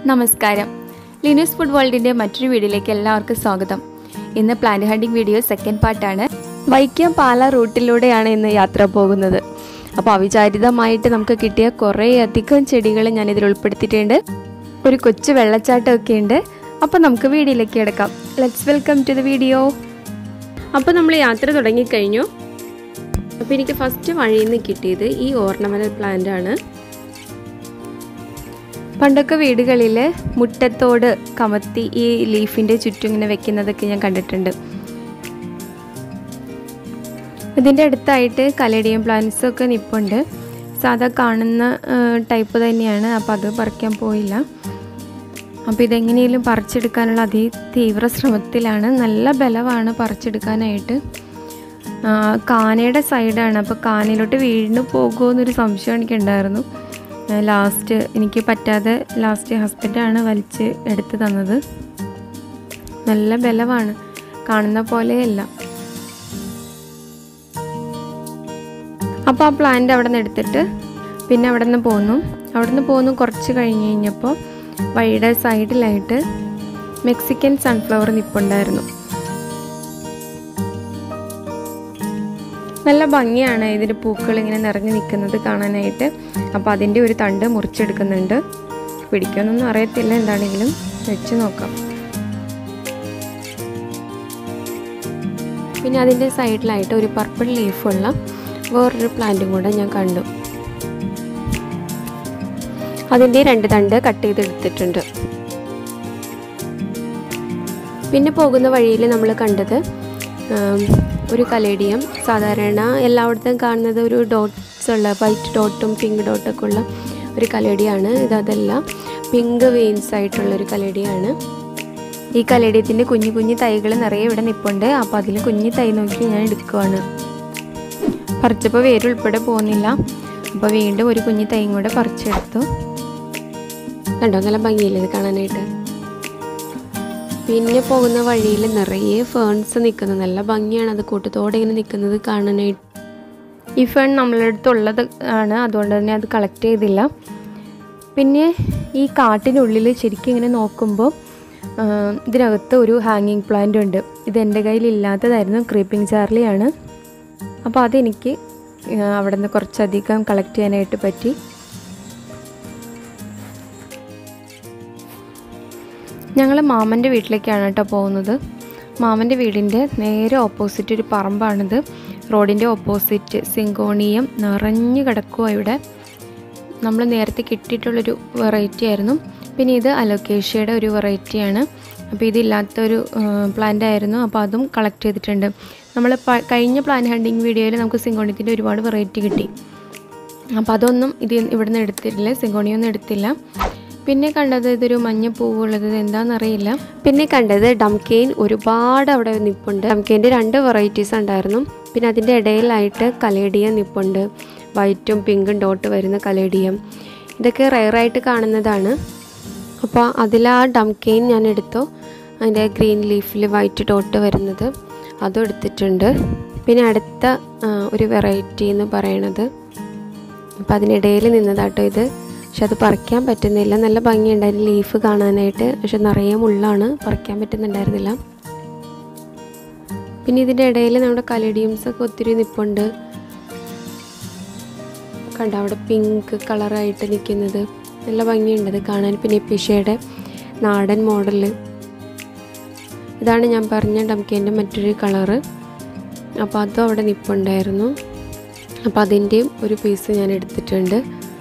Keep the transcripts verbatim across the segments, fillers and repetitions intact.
നമസ്കാരം. ലിനൂസ് ഫുഡ് വേൾഡിൻ്റെ മറ്റൊരു വീഡിയോയിലേക്ക് എല്ലാവർക്കും സ്വാഗതം. ഇന്ന് പ്ലാന്റ് ഹണ്ടിങ് വീഡിയോ സെക്കൻഡ് പാർട്ടാണ്. വൈക്കം പാല റൂട്ടിലൂടെയാണ് ഇന്ന് യാത്ര പോകുന്നത്. അപ്പോൾ അവിചാരിതമായിട്ട് നമുക്ക് കിട്ടിയ കുറേയധികം ചെടികൾ ഞാനിതിൽ ഉൾപ്പെടുത്തിയിട്ടുണ്ട്. ഒരു കൊച്ചു വെള്ളച്ചാട്ടമൊക്കെ ഉണ്ട്. അപ്പോൾ നമുക്ക് വീഡിയോയിലേക്ക് കിടക്കാം. Let's welcome to the video. അപ്പോൾ നമ്മൾ യാത്ര തുടങ്ങിക്കഴിഞ്ഞു. അപ്പോൾ എനിക്ക് ഫസ്റ്റ് വഴിയിൽ നിന്ന് കിട്ടിയത് ഈ ഓർണമെൻ്റൽ പ്ലാന്റ് ആണ്. പണ്ടൊക്കെ വീടുകളിൽ മുറ്റത്തോട് കമത്തി ഈ ലീഫിൻ്റെ ചുറ്റും ഇങ്ങനെ വെക്കുന്നതൊക്കെ ഞാൻ കണ്ടിട്ടുണ്ട്. ഇതിൻ്റെ അടുത്തായിട്ട് കലേഡിയം പ്ലാന്റ്സ് ഒക്കെ നിൽപ്പുണ്ട്. സാധാ കാണുന്ന ടൈപ്പ് തന്നെയാണ്. അപ്പോൾ അത് പറിക്കാൻ പോയില്ല. അപ്പോൾ ഇതെങ്ങനെയും പറിച്ചെടുക്കാനുള്ള അതി തീവ്ര ശ്രമത്തിലാണ്. നല്ല ബലമാണ് പറിച്ചെടുക്കാനായിട്ട്. കാനയുടെ സൈഡാണ്. അപ്പോൾ കാനയിലോട്ട് വീണ് പോകുമോ എന്നൊരു സംശയം എനിക്കുണ്ടായിരുന്നു. ലാസ്റ്റ് എനിക്ക് പറ്റാതെ ലാസ്റ്റ് ഹസ്ബൻഡാണ് വലിച്ച് എടുത്ത് തന്നത്. നല്ല ബലമാണ്, കാണുന്ന പോലെയല്ല. അപ്പോൾ ആ പ്ലാന്റ് അവിടെ നിന്ന് എടുത്തിട്ട് പിന്നെ അവിടെ നിന്ന് പോന്നു. അവിടെ നിന്ന് പോന്നു കുറച്ച് കഴിഞ്ഞ് കഴിഞ്ഞപ്പോൾ വഴിയുടെ സൈഡിലായിട്ട് മെക്സിക്കൻ സൺഫ്ലവർ നിൽപ്പുണ്ടായിരുന്നു. നല്ല ഭംഗിയാണ് ഇതിൻ്റെ പൂക്കൾ ഇങ്ങനെ നിറഞ്ഞു നിൽക്കുന്നത് കാണാനായിട്ട്. അപ്പോൾ അതിൻ്റെ ഒരു തണ്ട് മുറിച്ചെടുക്കുന്നുണ്ട്. പിടിക്കുമെന്നൊന്നും അറിയത്തില്ല, എന്താണെങ്കിലും വെച്ച് നോക്കാം. പിന്നെ അതിൻ്റെ സൈഡിലായിട്ട് ഒരു പർപ്പിൾ ലീഫുള്ള വേറൊരു പ്ലാന്റും കൂടെ ഞാൻ കണ്ടു. അതിൻ്റെ രണ്ട് തണ്ട് കട്ട് ചെയ്തെടുത്തിട്ടുണ്ട്. പിന്നെ പോകുന്ന വഴിയിൽ നമ്മൾ കണ്ടത് ഒരു കലേഡിയം. സാധാരണ എല്ലായിടത്തും കാണുന്നത് ഒരു ഡോട്ട്സ് ഉള്ള വൈറ്റ് ഡോട്ടും പിങ്ക് ഡോട്ടൊക്കെ ഉള്ള ഒരു കലേഡിയാണ്. ഇതല്ല, പിങ്ക് വെയിൻസ് ആയിട്ടുള്ളൊരു കലേഡിയാണ്. ഈ കലേഡിയത്തിൻ്റെ കുഞ്ഞു കുഞ്ഞു തൈകൾ നിറയെ ഇവിടെ നിൽപ്പുണ്ട്. അപ്പോൾ അതിൽ കുഞ്ഞു തൈ നോക്കി ഞാൻ എടുക്കുവാണ്. പറിച്ചപ്പോൾ വേരുൾപ്പെടെ പോകുന്നില്ല. അപ്പോൾ വീണ്ടും ഒരു കുഞ്ഞു തൈയും കൂടെ പറിച്ചെടുത്തു. കണ്ടോ, നല്ല ഭംഗിയില്ലേ ഇത് കാണാനായിട്ട്. പിന്നെ പോകുന്ന വഴിയിൽ നിറയെ ഫേൺസ് നിൽക്കുന്നത് നല്ല ഭംഗിയാണ്. അത് കൂട്ടത്തോടെ ഇങ്ങനെ നിൽക്കുന്നത് കാണാനായിട്ട്. ഈ ഫേൺ നമ്മളുടെ അടുത്തുള്ളത് ആണ്, അതുകൊണ്ട് തന്നെ അത് കളക്ട് ചെയ്തില്ല. പിന്നെ ഈ കാട്ടിനുള്ളിൽ ശരിക്കും ഇങ്ങനെ നോക്കുമ്പോൾ ഇതിനകത്ത് ഒരു ഹാങ്ങിങ് പ്ലാന്റ് ഉണ്ട്. ഇത് എൻ്റെ കയ്യിലില്ലാത്തതായിരുന്നു, ക്രീപ്പിംഗ് ചാർലിയാണ്. അപ്പോൾ അതെനിക്ക് അവിടെ നിന്ന് കുറച്ചധികം കളക്ട് ചെയ്യാനായിട്ട് പറ്റി. ഞങ്ങൾ മാമൻ്റെ വീട്ടിലേക്കാണ് കേട്ടോ പോകുന്നത്. മാമൻ്റെ വീടിൻ്റെ നേരെ ഓപ്പോസിറ്റ് ഒരു പറമ്പാണിത്. റോഡിൻ്റെ ഓപ്പോസിറ്റ് സിങ്കോണിയം നിറഞ്ഞു കിടക്കുക ഇവിടെ. നമ്മൾ നേരത്തെ കിട്ടിയിട്ടുള്ളൊരു വെറൈറ്റി ആയിരുന്നു. പിന്നെ ഇത് അലോക്കേഷ്യയുടെ ഒരു വെറൈറ്റിയാണ്. അപ്പോൾ ഇതില്ലാത്തൊരു പ്ലാന്റ് ആയിരുന്നു. അപ്പോൾ അതും കളക്ട് ചെയ്തിട്ടുണ്ട്. നമ്മൾ കഴിഞ്ഞ പ്ലാന്റ് ഹണ്ടിങ് വീഡിയോയിൽ നമുക്ക് സിങ്കോണിയത്തിൻ്റെ ഒരുപാട് വെറൈറ്റി കിട്ടി. അപ്പോൾ അതൊന്നും ഇത് ഇവിടെ നിന്ന് എടുത്തിട്ടില്ല, സിങ്കോണിയൊന്നും എടുത്തില്ല. പിന്നെ കണ്ടത് ഇതൊരു മഞ്ഞ പൂവുള്ളത്, എന്താണെന്നറിയില്ല. പിന്നെ കണ്ടത് ഡംകെയിൻ ഒരുപാട് അവിടെ നിൽപ്പുണ്ട്. ഡംകെയിൻ്റെ രണ്ട് വെറൈറ്റീസ് ഉണ്ടായിരുന്നു. പിന്നെ അതിൻ്റെ ഇടയിലായിട്ട് കലേഡിയം നിൽപ്പുണ്ട്, വൈറ്റും പിങ്കും ഡോട്ട് വരുന്ന കലേഡിയം. ഇതൊക്കെ റെയറായിട്ട് കാണുന്നതാണ്. അപ്പോൾ അതിൽ ആ ഡംകെയിൻ ഞാൻ എടുത്തു. അതിൻ്റെ ഗ്രീൻ ലീഫിൽ വൈറ്റ് ഡോട്ട് വരുന്നത് അതും എടുത്തിട്ടുണ്ട്. പിന്നെ അടുത്ത ഒരു വെറൈറ്റി എന്ന് പറയണത്, അപ്പോൾ അതിനിടയിൽ നിന്നതാട്ടോ ഇത്. പക്ഷെ അത് പറിക്കാൻ പറ്റുന്നില്ല. നല്ല ഭംഗിയുണ്ടായിരുന്നു ലീഫ് കാണാനായിട്ട്. പക്ഷെ നിറയെ മുള്ളാണ്, പറിക്കാൻ പറ്റുന്നുണ്ടായിരുന്നില്ല. പിന്നെ ഇതിൻ്റെ ഇടയിൽ നമ്മുടെ കലേഡിയംസൊക്കെ ഒത്തിരി നിൽപ്പുണ്ട്. കണ്ട അവിടെ പിങ്ക് കളറായിട്ട് നിൽക്കുന്നത് നല്ല ഭംഗിയുണ്ട് അത് കാണാൻ. പിന്നെ പിഷയുടെ നാടൻ മോഡല് ഇതാണ് ഞാൻ പറഞ്ഞ ഡംകേൻ്റെ മറ്റൊരു കളറ്. അപ്പോൾ അതും അവിടെ നിൽപ്പുണ്ടായിരുന്നു. അപ്പോൾ അതിൻ്റെയും ഒരു പീസ് ഞാൻ എടുത്തിട്ടുണ്ട്.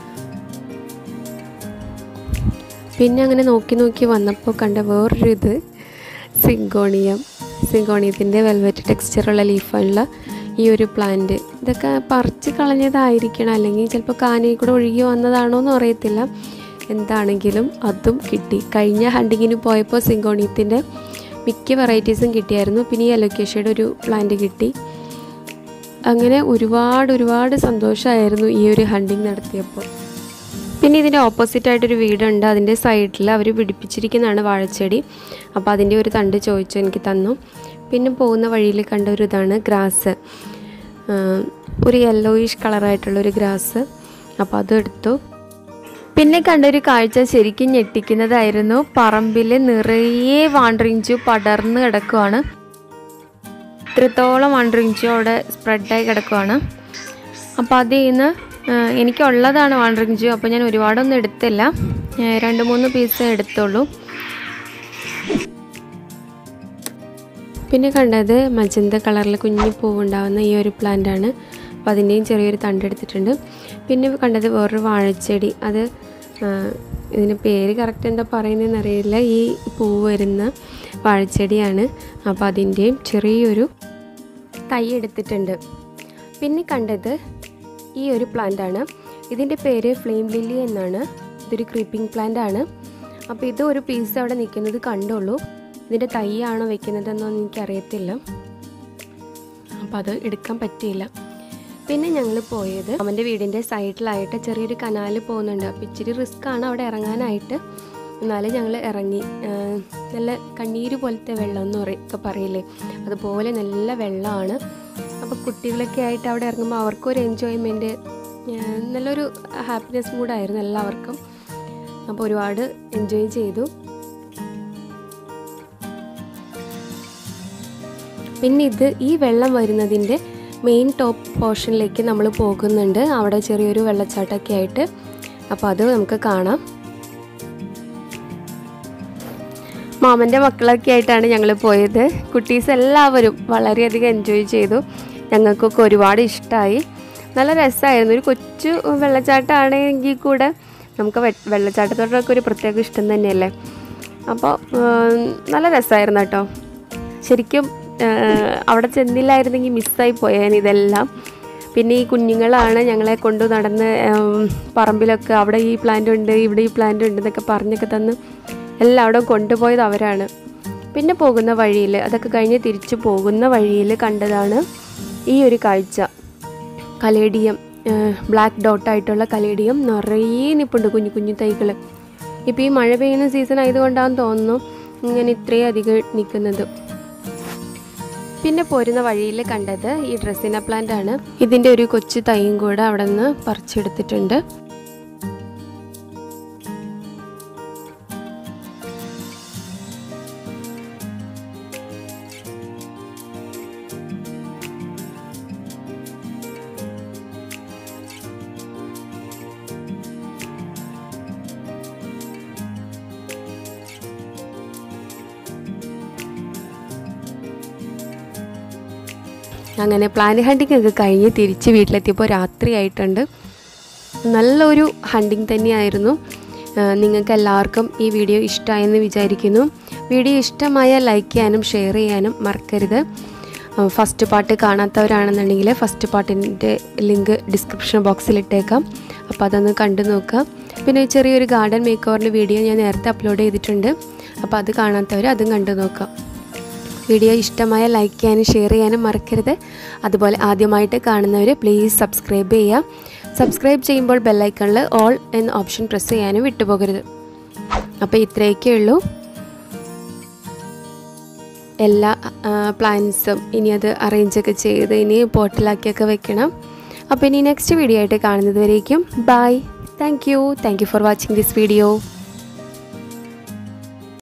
പിന്നെ അങ്ങനെ നോക്കി നോക്കി വന്നപ്പോൾ കണ്ട വേറൊരു ഇത് സിങ്കോണിയം. സിങ്കോണിയത്തിൻ്റെ വെൽവെറ്റ് ടെക്സ്ചറുള്ള ലീഫുള്ള ഈ ഒരു പ്ലാന്റ്. ഇതൊക്കെ പറിച്ച് കളഞ്ഞതായിരിക്കണം, അല്ലെങ്കിൽ ചിലപ്പോൾ കാനയിൽ കൂടെ ഒഴുകി വന്നതാണോ എന്ന് അറിയത്തില്ല. എന്താണെങ്കിലും അതും കിട്ടി. കഴിഞ്ഞ ഹണ്ടിങ്ങിന് പോയപ്പോൾ സിങ്കോണിയത്തിൻ്റെ മിക്ക വെറൈറ്റീസും കിട്ടിയായിരുന്നു. പിന്നെ ഈ അലോക്കേഷ്യയുടെ ഒരു പ്ലാന്റ് കിട്ടി. അങ്ങനെ ഒരുപാട് ഒരുപാട് സന്തോഷമായിരുന്നു ഈ ഒരു ഹണ്ടിങ് നടത്തിയപ്പോൾ. പിന്നെ ഇതിൻ്റെ ഓപ്പോസിറ്റായിട്ടൊരു വീടുണ്ട്. അതിൻ്റെ സൈഡിൽ അവർ പിടിപ്പിച്ചിരിക്കുന്നതാണ് വാഴച്ചെടി. അപ്പോൾ അതിൻ്റെ ഒരു തണ്ട് ചോദിച്ചു, എനിക്ക് തന്നു. പിന്നെ പോകുന്ന വഴിയിൽ കണ്ട ഒരു ഇതാണ് ഗ്രാസ്, ഒരു യെല്ലോയിഷ് കളറായിട്ടുള്ളൊരു ഗ്രാസ്. അപ്പോൾ അതും എടുത്തു. പിന്നെ കണ്ടൊരു കാഴ്ച ശരിക്കും ഞെട്ടിക്കുന്നതായിരുന്നു. പറമ്പിൽ നിറയെ വാണ്ടറിഞ്ചു പടർന്ന് കിടക്കുവാണ്. ഇത്രത്തോളം വാണ്ടറിഞ്ചു അവിടെ സ്പ്രെഡായി കിടക്കുവാണ്. അപ്പോൾ അതിൽ നിന്ന് എനിക്കുള്ളതാണ് വാണ്ടറിഞ്ചു. അപ്പോൾ ഞാൻ ഒരുപാടൊന്നും എടുത്തില്ല, രണ്ട് മൂന്ന് പീസ് എടുത്തുള്ളൂ. പിന്നെ കണ്ടത് മജന്ത കളറിൽ കുഞ്ഞു പൂവുണ്ടാകുന്ന ഈ ഒരു പ്ലാന്റാണ്. അപ്പോൾ അതിൻ്റെയും ചെറിയൊരു തണ്ട് എടുത്തിട്ടുണ്ട്. പിന്നെ കണ്ടത് വേറൊരു വാഴച്ചെടി. അത് ഇതിന് പേര് കറക്റ്റ് എന്താ പറയുന്നതെന്ന് അറിയില്ല. ഈ പൂവ് വരുന്ന വാഴച്ചെടിയാണ്. അപ്പോൾ അതിൻ്റെയും ചെറിയൊരു തൈ എടുത്തിട്ടുണ്ട്. പിന്നെ കണ്ടത് ഈ ഒരു പ്ലാന്റാണ്. ഇതിൻ്റെ പേര് ഫ്ലെയിം ലില്ലി എന്നാണ്. ഇതൊരു ക്രീപ്പിംഗ് പ്ലാന്റ് ആണ്. അപ്പോൾ ഇത് ഒരു പീസ് അവിടെ നിൽക്കുന്നത് കണ്ടുള്ളൂ. ഇതിൻ്റെ തൈയാണോ വെക്കുന്നതെന്നൊന്നും എനിക്കറിയത്തില്ല. അപ്പോൾ അത് എടുക്കാൻ പറ്റിയില്ല. പിന്നെ ഞങ്ങൾ പോയത് അവൻ്റെ വീടിൻ്റെ സൈഡിലായിട്ട് ചെറിയൊരു കനാൽ പോകുന്നുണ്ട്. അപ്പോൾ ഇച്ചിരി റിസ്ക്കാണ് അവിടെ ഇറങ്ങാനായിട്ട്. എന്നാലും ഞങ്ങൾ ഇറങ്ങി. നല്ല കണ്ണീര് പോലത്തെ വെള്ളം എന്ന് പറയൊക്കെ പറയില്ലേ, അതുപോലെ നല്ല വെള്ളമാണ്. അപ്പോൾ കുട്ടികളൊക്കെ ആയിട്ട് അവിടെ ഇറങ്ങുമ്പോൾ അവർക്കൊരു എൻജോയ്മെൻറ്റ്, നല്ലൊരു ഹാപ്പിനെസ് മൂഡായിരുന്നു എല്ലാവർക്കും. അപ്പോൾ ഒരുപാട് എൻജോയ് ചെയ്തു. പിന്നെ ഇത് ഈ വെള്ളം വരുന്നതിൻ്റെ മെയിൻ ടോപ്പ് പോർഷനിലേക്ക് നമ്മൾ പോകുന്നുണ്ട്. അവിടെ ചെറിയൊരു വെള്ളച്ചാട്ടമൊക്കെ ആയിട്ട്. അപ്പോൾ അത് നമുക്ക് കാണാം. മാമൻ്റെ മക്കളൊക്കെ ആയിട്ടാണ് ഞങ്ങൾ പോയത്. കുട്ടീസ് എല്ലാവരും വളരെയധികം എൻജോയ് ചെയ്തു. ഞങ്ങൾക്കൊക്കെ ഒരുപാട് ഇഷ്ടമായി. നല്ല രസമായിരുന്നു. ഒരു കൊച്ചു വെള്ളച്ചാട്ടമാണെങ്കിൽ കൂടെ നമുക്ക് വെള്ളച്ചാട്ടത്തോടൊക്കെ ഒരു പ്രത്യേക ഇഷ്ടം തന്നെയല്ലേ. അപ്പോൾ നല്ല രസമായിരുന്നു കേട്ടോ. ശരിക്കും അവിടെ ചെന്നില്ലായിരുന്നെങ്കിൽ മിസ്സായി പോയേനെ ഇതെല്ലാം. പിന്നെ ഈ കുഞ്ഞുങ്ങളാണ് ഞങ്ങളെ കൊണ്ട് നടന്ന് പറമ്പിലൊക്കെ അവിടെ ഈ പ്ലാന്റ് ഉണ്ട്, ഇവിടെ ഈ പ്ലാന്റ് ഉണ്ട് എന്നൊക്കെ പറഞ്ഞൊക്കെ തന്ന് എല്ലാവിടെയും കൊണ്ടുപോയത് അവരാണ്. പിന്നെ പോകുന്ന വഴിയിൽ, അതൊക്കെ കഴിഞ്ഞ് തിരിച്ചു പോകുന്ന വഴിയിൽ കണ്ടതാണ് ഈ ഒരു കാഴ്ച. കലേഡിയം, ബ്ലാക്ക് ഡോട്ടായിട്ടുള്ള കലേഡിയം നിറയെ നിൽപ്പുണ്ട്, കുഞ്ഞു കുഞ്ഞു തൈകൾ. ഇപ്പോൾ ഈ മഴ പെയ്യുന്ന സീസൺ ആയതുകൊണ്ടാണെന്ന് തോന്നുന്നു ഇങ്ങനെ ഇത്രയും അധികം നിൽക്കുന്നത്. പിന്നെ പോരുന്ന വഴിയിൽ കണ്ടത് ഈ ഡ്രസ്സിന പ്ലാന്റ് ആണ്. ഇതിൻ്റെ ഒരു കൊച്ചു തൈയും കൂടെ അവിടെ നിന്ന് പറിച്ചെടുത്തിട്ടുണ്ട്. അങ്ങനെ പ്ലാന്റ് ഹണ്ടിങ് ഒക്കെ കഴിഞ്ഞ് തിരിച്ച് വീട്ടിലെത്തിയപ്പോൾ രാത്രി ആയിട്ടുണ്ട്. നല്ലൊരു ഹണ്ടിങ് തന്നെയായിരുന്നു. നിങ്ങൾക്ക് എല്ലാവർക്കും ഈ വീഡിയോ ഇഷ്ടമായെന്ന് വിചാരിക്കുന്നു. വീഡിയോ ഇഷ്ടമായാൽ ലൈക്ക് ചെയ്യാനും ഷെയർ ചെയ്യാനും മറക്കരുത്. ഫസ്റ്റ് പാർട്ട് കാണാത്തവരാണെന്നുണ്ടെങ്കിൽ ഫസ്റ്റ് പാർട്ടിൻ്റെ ലിങ്ക് ഡിസ്ക്രിപ്ഷൻ ബോക്സിൽ ഇട്ടേക്കാം. അപ്പോൾ അതൊന്ന് കണ്ടു നോക്കുക. പിന്നെ ചെറിയൊരു ഗാർഡൻ മേക്ക് ഓവറിൻ്റെ വീഡിയോ ഞാൻ നേരത്തെ അപ്ലോഡ് ചെയ്തിട്ടുണ്ട്. അപ്പോൾ അത് കാണാത്തവർ അതും കണ്ടു നോക്കാം. വീഡിയോ ഇഷ്ടമായ ലൈക്ക് ചെയ്യാനും ഷെയർ ചെയ്യാനും മറക്കരുത്. അതുപോലെ ആദ്യമായിട്ട് കാണുന്നവർ പ്ലീസ് സബ്സ്ക്രൈബ് ചെയ്യുക. സബ്സ്ക്രൈബ് ചെയ്യുമ്പോൾ ബെല്ലൈക്കണിൽ ഓൾ എന്ന ഓപ്ഷൻ പ്രസ് ചെയ്യാനും വിട്ടുപോകരുത്. അപ്പോൾ ഇത്രയൊക്കെ ഉള്ളൂ. എല്ലാ പ്ലാൻസും ഇനി അത് അറേഞ്ചൊക്കെ ചെയ്ത് ഇനി പോട്ടിലാക്കിയൊക്കെ വെക്കണം. അപ്പോൾ ഇനി നെക്സ്റ്റ് വീഡിയോ ആയിട്ട് കാണുന്നത് വരേക്കും bye. Thank you thank you for watching this video.